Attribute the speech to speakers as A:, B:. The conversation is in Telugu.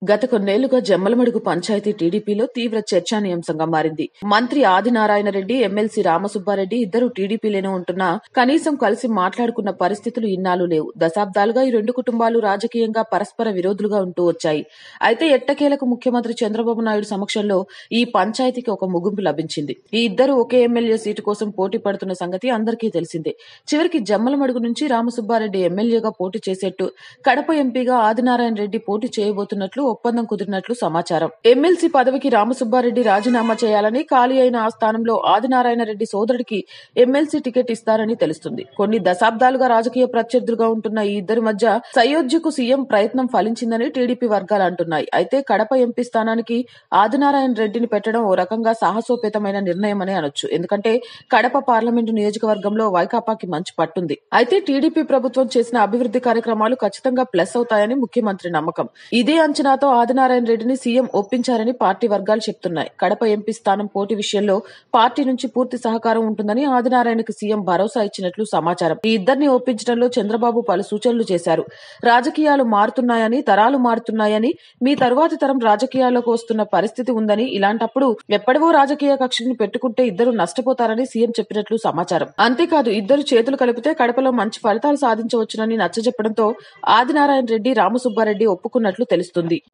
A: గత కొన్నేళ్లుగా జమ్మలమడుగు పంచాయతీ టీడీపీలో తీవ్ర చర్చానీయాంశంగా మారింది. మంత్రి ఆదినారాయణ రెడ్డి, ఎమ్మెల్సీ రామసుబ్బారెడ్డి ఇద్దరు టీడీపీలోనే ఉంటున్నా కనీసం కలిసి మాట్లాడుకున్న పరిస్థితులు ఇన్నాళ్లు లేవు. దశాబ్దాలుగా ఈ రెండు కుటుంబాలు రాజకీయంగా పరస్పర విరోధులుగా ఉంటూ వచ్చాయి. అయితే ఎట్టకేలకు ముఖ్యమంత్రి చంద్రబాబు నాయుడు సమక్షంలో ఈ పంచాయతీకి ఒక ముగింపు లభించింది. ఈ ఇద్దరు ఒకే ఎమ్మెల్యే సీటు కోసం పోటీ పడుతున్న సంగతి అందరికీ తెలిసిందే. చివరికి జమ్మలమడుగు నుంచి రామసుబ్బారెడ్డి ఎమ్మెల్యేగా పోటీ చేసేట్టు, కడప ఎంపీగా ఆదినారాయణ రెడ్డి పోటీ చేయబోతున్నట్లు ఒప్పందం కుదిరినట్లు సమాచారం. ఎమ్మెల్సీ పదవికి రామసుబ్బారెడ్డి రాజీనామా చేయాలని, ఖాళీ అయిన ఆ స్థానంలో ఆదినారాయణ రెడ్డి సోదరుడికి ఎమ్మెల్సీ టికెట్ ఇస్తారని తెలుస్తుంది. కొన్ని దశాబ్దాలుగా రాజకీయ ప్రత్యర్థులుగా ఉంటున్న ఈ ఇద్దరి మధ్య సయోధ్యకు సీఎం ప్రయత్నం ఫలించిందని టీడీపీ వర్గాలు అంటున్నాయి. అయితే కడప ఎంపీ స్థానానికి ఆదినారాయణ రెడ్డిని పెట్టడం ఓ రకంగా సాహసోపేతమైన నిర్ణయమనే అనొచ్చు. ఎందుకంటే కడప పార్లమెంటు నియోజకవర్గంలో వైకాపాకి మంచి పట్టుంది. అయితే టీడీపీ ప్రభుత్వం చేసిన అభివృద్ధి కార్యక్రమాలు ఖచ్చితంగా ప్లస్ అవుతాయని ముఖ్యమంత్రి నమ్మకం. ఇదే అంచనాతో ఆదినారాయణ రెడ్డిని సీఎం ఒప్పించారని పార్టీ వర్గాలు చెప్తున్నాయి. కడప ఎంపీ స్థానం పోటీ విషయంలో పార్టీ నుంచి పూర్తి సహకారం ఉంటుందని ఆదినారాయణకి సీఎం భరోసా ఇచ్చినట్లు సమాచారం. ఈ ఇద్దరిని ఒప్పించడంలో చంద్రబాబు పలు సూచనలు చేశారు. రాజకీయాలు మారుతున్నాయని, తరాలు మారుతున్నాయని, మీ తరువాతి తరం రాజకీయాల్లోకి వస్తున్న పరిస్థితి ఉందని, ఇలాంటప్పుడు ఎప్పటివో రాజకీయ కక్షను పెట్టుకుంటే ఇద్దరు నష్టపోతారని సీఎం చెప్పినట్లు సమాచారం. అంతేకాదు ఇద్దరు చేతులు కలిపితే కడపలో మంచి ఫలితాలు సాధించవచ్చునని నచ్చజెప్పడంతో ఆదినారాయణ రెడ్డి, రామసుబ్బారెడ్డి ఒప్పుకున్నట్లు తెలుస్తుంది.